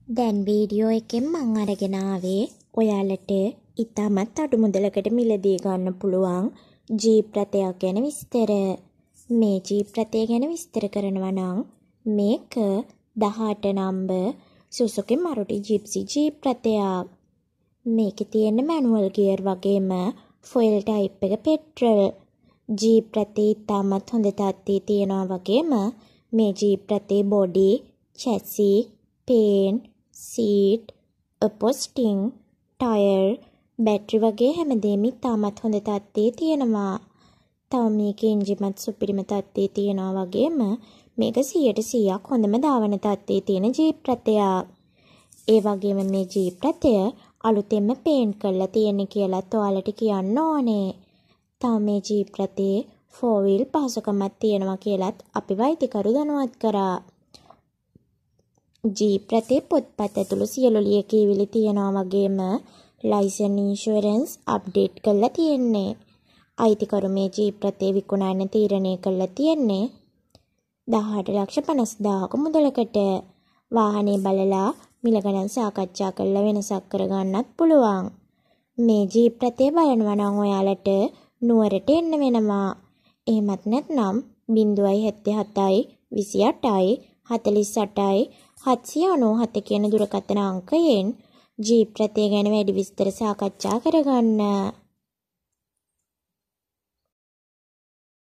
දැන් වීඩියෝ එකෙන් මං අරගෙන ආවේ ඔයාලට ඉතාමත් අඩු මුදලකට මිලදී ගන්න පුළුවන් ජීප් රථයක් ගැන විස්තර. මේ ජීප් රථය ගැන විස්තර කරනවා නම් මේක 18 නම්බර් සුසුකි මරුටි ජිප්සි ජීප් රථයක්. මේකේ තියෙන මැනුවල් ගියර් වගේම ෆොයිල් ටයිප් එක පෙට්‍රල්. ජීප් රථේ ඉතාමත් හොඳ තත්ත්වයේ තියෙනවා වගේම මේ ජීප් රථේ බොඩි, චැසි, පේන්ට්, සීට්, අපොස්ටිං, ටයර්, බැටරි වගේ හැමදේම ඉතාමත් හොඳ තත්ත්වයේ තියෙනවා. තව මේකේ එන්ජිමත් සුපිරිම තත්ත්වයේ තියෙනවා වගේම මේක 100% හොඳම ධාවන තත්ත්වයේ තියෙන ජීප් රථයක්. ඒ වගේම මේ ජීප් රථය අලුතෙන්ම පේන්ට් කරලා තියෙන්නේ කියලාත් ඔයාලට කියන්න ඕනේ. තව මේ ජීප් රථේ 4 wheel පහසුකමක් තියෙනවා කියලාත් අපි වෛද්‍යකරු දැනුවත් කරා. ජීප් රථේ පොත්පත් ඇතුළු සියලු ලියකියවිලි තියෙනවා වගේම ලයිසන් ඉන්ෂුරන්ස් අප්ඩේට් කරලා තියෙන්නේ. අයිතිකරු මේ ජීප් රථේ විකුණන්න තීරණය කරලා තියෙන්නේ 18,50,000ක මුදලකට. වාහනේ බලලා මිල ගණන් සාකච්ඡා කරලා වෙනසක් කරගන්නත් පුළුවන්. මේ ජීප් රථේ බලනවා නම් ඔයාලට නුවරට එන්න වෙනවා. එහෙමත් නැත්නම් 077යි 28යි 48යි 797 කියන දුරකථන අංකයෙන් ජීප් රථය ගැන වැඩි විස්තර සාකච්ඡා කරගන්න.